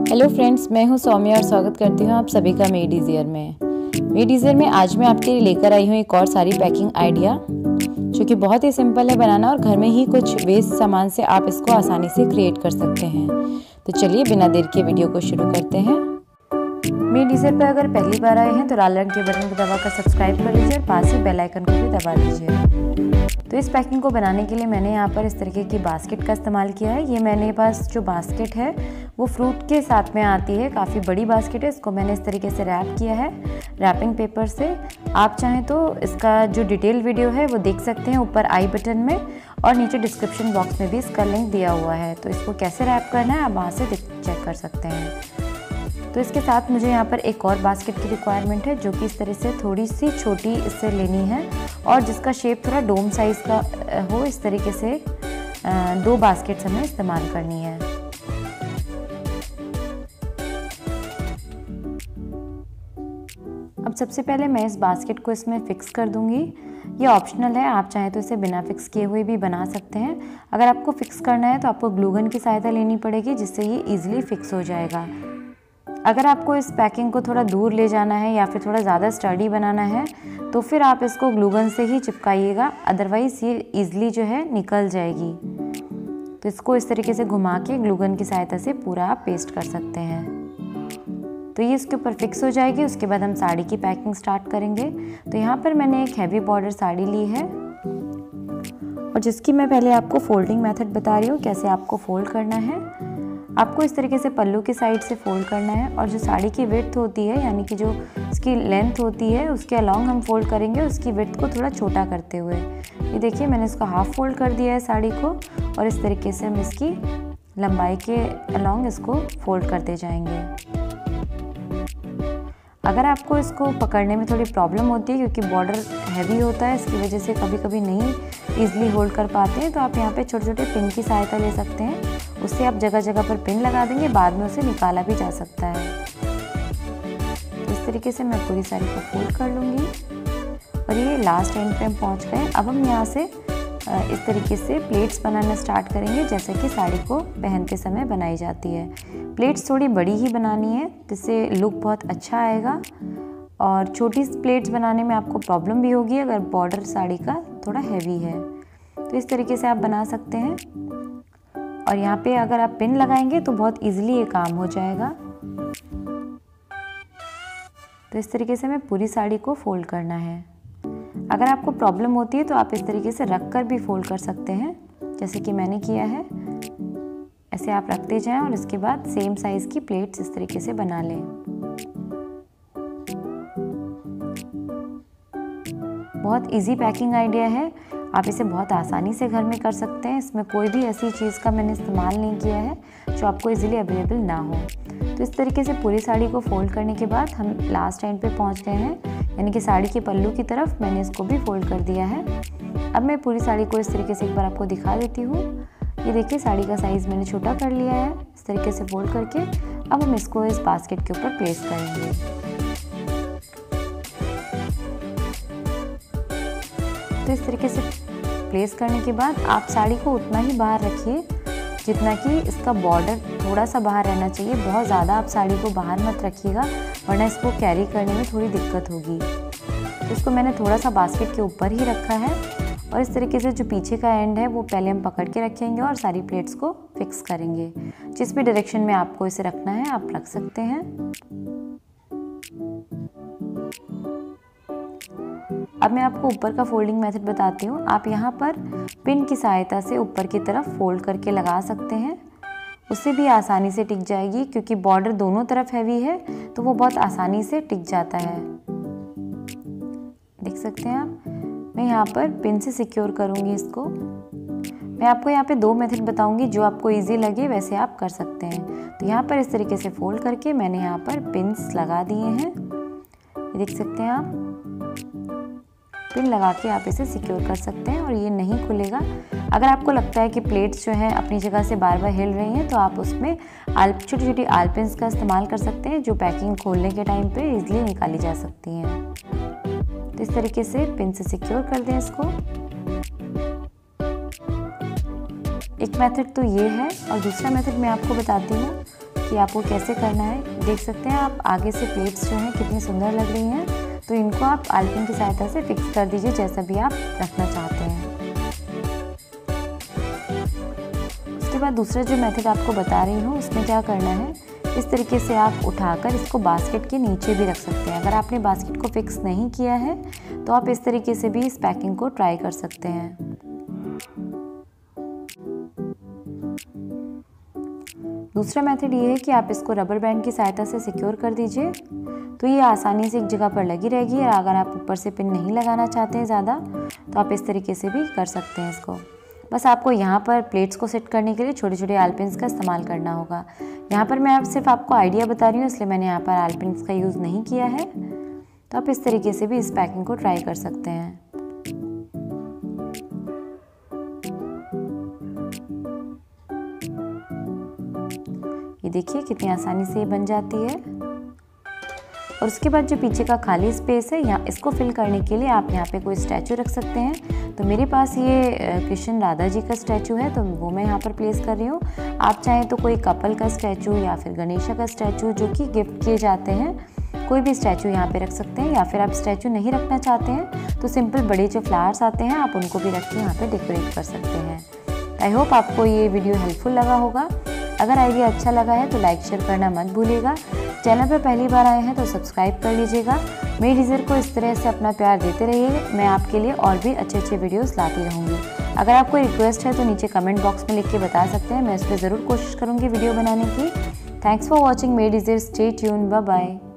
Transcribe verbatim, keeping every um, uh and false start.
Hello friends, मैं हूं सौम्या और स्वागत करती हूं आप सभी का मेड इजियर में। मेड इजियर में आज मैं आपके लिए लेकर आई हूं एक और सारी पैकिंग आइडिया जो कि बहुत ही सिंपल है बनाना और घर में ही कुछ वेस्ट सामान से आप इसको आसानी से क्रिएट कर सकते हैं। तो चलिए बिना देर के वीडियो को शुरू करते हैं। मेड इजियर पर अगर पहली बार आए हैं तो लाल रंग के बटन को दबाकर सब्सक्राइब कर लीजिए और पास ही बेल आइकन को भी दबा दीजिए। तो इस पैकिंग को बनाने के लिए मैंने यहाँ पर इस तरीके की बास्केट का इस्तेमाल किया है। ये मेरे पास जो बास्केट है वो फ्रूट के साथ में आती है, काफ़ी बड़ी बास्केट है। इसको मैंने इस तरीके से रैप किया है रैपिंग पेपर से। आप चाहें तो इसका जो डिटेल वीडियो है वो देख सकते हैं ऊपर आई बटन में, और नीचे डिस्क्रिप्शन बॉक्स में भी इसका लिंक दिया हुआ है। तो इसको कैसे रैप करना है आप वहाँ से चेक कर सकते हैं। तो इसके साथ मुझे यहाँ पर एक और बास्केट की रिक्वायरमेंट है जो कि इस तरह से थोड़ी सी छोटी इससे लेनी है और जिसका शेप थोड़ा डोम साइज़ का हो। इस तरीके से दो बास्केट्स हमें इस्तेमाल करनी है। अब सबसे पहले मैं इस बास्केट को इसमें फ़िक्स कर दूंगी। ये ऑप्शनल है, आप चाहें तो इसे बिना फिक्स किए हुए भी बना सकते हैं। अगर आपको फिक्स करना है तो आपको ग्लू गन की सहायता लेनी पड़ेगी जिससे ये ईजिली फिक्स हो जाएगा। अगर आपको इस पैकिंग को थोड़ा दूर ले जाना है या फिर थोड़ा ज़्यादा स्टडी बनाना है तो फिर आप इसको ग्लू गन से ही चिपकाइएगा, अदरवाइज़ ये ईज़िली जो है निकल जाएगी। तो इसको इस तरीके से घुमा के ग्लू गन की सहायता से पूरा आप पेस्ट कर सकते हैं। तो ये इसके ऊपर फिक्स हो जाएगी। उसके बाद हम साड़ी की पैकिंग स्टार्ट करेंगे। तो यहाँ पर मैंने एक हैवी बॉर्डर साड़ी ली है और जिसकी मैं पहले आपको फोल्डिंग मेथड बता रही हूँ, कैसे आपको फोल्ड करना है। आपको इस तरीके से पल्लू की साइड से फोल्ड करना है और जो साड़ी की विड्थ होती है, यानी कि जो इसकी लेंथ होती है, उसके अलॉन्ग हम फोल्ड करेंगे, उसकी विड्थ को थोड़ा छोटा करते हुए। ये देखिए मैंने इसको हाफ फोल्ड कर दिया है साड़ी को, और इस तरीके से हम इसकी लंबाई के अलॉन्ग इसको फोल्ड करते जाएंगे। अगर आपको इसको पकड़ने में थोड़ी प्रॉब्लम होती है क्योंकि बॉर्डर हैवी होता है, इसकी वजह से कभी कभी नहीं ईजिली होल्ड कर पाते हैं, तो आप यहाँ पे छोटे छोटे पिन की सहायता ले सकते हैं। उससे आप जगह जगह पर पिन लगा देंगे, बाद में उसे निकाला भी जा सकता है। इस तरीके से मैं पूरी साड़ी को फोल्ड कर लूँगी और ये लास्ट एंड पे हम पहुँच गए। अब हम यहाँ से इस तरीके से प्लेट्स बनाना स्टार्ट करेंगे जैसे कि साड़ी को पहनते समय बनाई जाती है। प्लेट्स थोड़ी बड़ी ही बनानी है जिससे लुक बहुत अच्छा आएगा, और छोटी प्लेट्स बनाने में आपको प्रॉब्लम भी होगी अगर बॉर्डर साड़ी का थोड़ा हैवी है। तो इस तरीके से आप बना सकते हैं, और यहाँ पे अगर आप पिन लगाएंगे तो बहुत इजीली ये काम हो जाएगा। तो इस तरीके से हमें पूरी साड़ी को फोल्ड करना है। अगर आपको प्रॉब्लम होती है तो आप इस तरीके से रख कर भी फोल्ड कर सकते हैं जैसे कि मैंने किया है। ऐसे आप रखते जाएं और इसके बाद सेम साइज़ की प्लेट्स इस तरीके से बना लें। बहुत इजी पैकिंग आइडिया है, आप इसे बहुत आसानी से घर में कर सकते हैं। इसमें कोई भी ऐसी चीज़ का मैंने इस्तेमाल नहीं किया है जो आपको इजीली अवेलेबल ना हो। तो इस तरीके से पूरी साड़ी को फोल्ड करने के बाद हम लास्ट एंड पे पहुंच गए हैं, यानी कि साड़ी के पल्लू की तरफ। मैंने इसको भी फोल्ड कर दिया है। अब मैं पूरी साड़ी को इस तरीके से एक बार आपको दिखा देती हूँ। ये देखिए साड़ी का साइज़ मैंने छोटा कर लिया है इस तरीके से फोल्ड करके। अब हम इसको इस बास्केट के ऊपर प्लेस करेंगे। तो इस तरीके से प्लेस करने के बाद आप साड़ी को उतना ही बाहर रखिए जितना कि इसका बॉर्डर थोड़ा सा बाहर रहना चाहिए। बहुत ज़्यादा आप साड़ी को बाहर मत रखिएगा वरना इसको कैरी करने में थोड़ी दिक्कत होगी। तो इसको मैंने थोड़ा सा बास्केट के ऊपर ही रखा है, और इस तरीके से जो पीछे का एंड है वो पहले हम पकड़ के रखेंगे और सारी प्लेट्स को फिक्स करेंगे। जिस भी डायरेक्शन में आपको इसे रखना है आप रख सकते हैं। अब मैं आपको ऊपर का फोल्डिंग मेथड बताती हूँ। आप यहाँ पर पिन की सहायता से ऊपर की तरफ फोल्ड करके लगा सकते हैं, उससे भी आसानी से टिक जाएगी क्योंकि बॉर्डर दोनों तरफ हैवी है तो वो बहुत आसानी से टिक जाता है। देख सकते हैं आप, मैं यहाँ पर पिन से सिक्योर करूँगी इसको। मैं आपको यहाँ पे दो मेथड बताऊँगी, जो आपको इजी लगे वैसे आप कर सकते हैं। तो यहाँ पर इस तरीके से फोल्ड करके मैंने यहाँ पर पिन्स लगा दिए हैं, ये देख सकते हैं आप। पिन लगा के आप इसे सिक्योर कर सकते हैं और ये नहीं खुलेगा। अगर आपको लगता है कि प्लेट्स जो हैं अपनी जगह से बार बार हिल रही हैं तो आप उसमें आल छोटी छोटी आल पिन्स का इस्तेमाल कर सकते हैं जो पैकिंग खोलने के टाइम पे इजीली निकाली जा सकती हैं। तो इस तरीके से पिन से सिक्योर कर दें इसको। एक मेथड तो ये है, और दूसरा मेथड मैं आपको बताती हूँ कि कि आपको कैसे करना है। देख सकते हैं आप आगे से प्लेट्स जो हैं कितनी सुंदर लग रही हैं, तो इनको आप आलपिन की सहायता से फिक्स कर दीजिए जैसा भी आप रखना चाहते हैं। उसके बाद दूसरा जो मेथड आपको बता रही हूँ उसमें क्या करना है, इस तरीके से आप उठाकर इसको बास्केट के नीचे भी रख सकते हैं। अगर आपने बास्केट को फिक्स नहीं किया है तो आप इस तरीके से भी इस पैकिंग को ट्राई कर सकते हैं। दूसरा मेथड ये है कि आप इसको रबर बैंड की सहायता से सिक्योर कर दीजिए, तो ये आसानी से एक जगह पर लगी रहेगी। और अगर आप ऊपर से पिन नहीं लगाना चाहते हैं ज़्यादा तो आप इस तरीके से भी कर सकते हैं इसको। बस आपको यहाँ पर प्लेट्स को सेट करने के लिए छोटे छोटे आलपिन्स का इस्तेमाल करना होगा। यहाँ पर मैं आप सिर्फ आपको आइडिया बता रही हूँ, इसलिए मैंने यहाँ पर आलपिन्स का यूज़ नहीं किया है। तो आप इस तरीके से भी इस पैकिंग को ट्राई कर सकते हैं। ये देखिए कितनी आसानी से ये बन जाती है। और उसके बाद जो पीछे का खाली स्पेस है, यहाँ इसको फिल करने के लिए आप यहाँ पे कोई स्टैचू रख सकते हैं। तो मेरे पास ये कृष्ण राधा जी का स्टैचू है, तो वो मैं यहाँ पर प्लेस कर रही हूँ। आप चाहें तो कोई कपल का स्टैचू या फिर गणेशा का स्टैचू जो कि गिफ्ट किए जाते हैं, कोई भी स्टैचू यहाँ पे रख सकते हैं। या फिर आप स्टैचू नहीं रखना चाहते हैं तो सिंपल बड़े जो फ्लावर्स आते हैं आप उनको भी रख के यहाँ पे डेकोरेट कर सकते हैं। आई होप आपको ये वीडियो हेल्पफुल लगा होगा। अगर आइडिया अच्छा लगा है तो लाइक शेयर करना मत भूलिएगा। चैनल पर पहली बार आए हैं तो सब्सक्राइब कर लीजिएगा। मेड इज़ियर को इस तरह से अपना प्यार देते रहिए, मैं आपके लिए और भी अच्छे अच्छे वीडियोस लाती रहूँगी। अगर आपको रिक्वेस्ट है तो नीचे कमेंट बॉक्स में लिख के बता सकते हैं, मैं इस पर ज़रूर कोशिश करूँगी वीडियो बनाने की। Thanks for watching made easier, stay tuned, bye bye.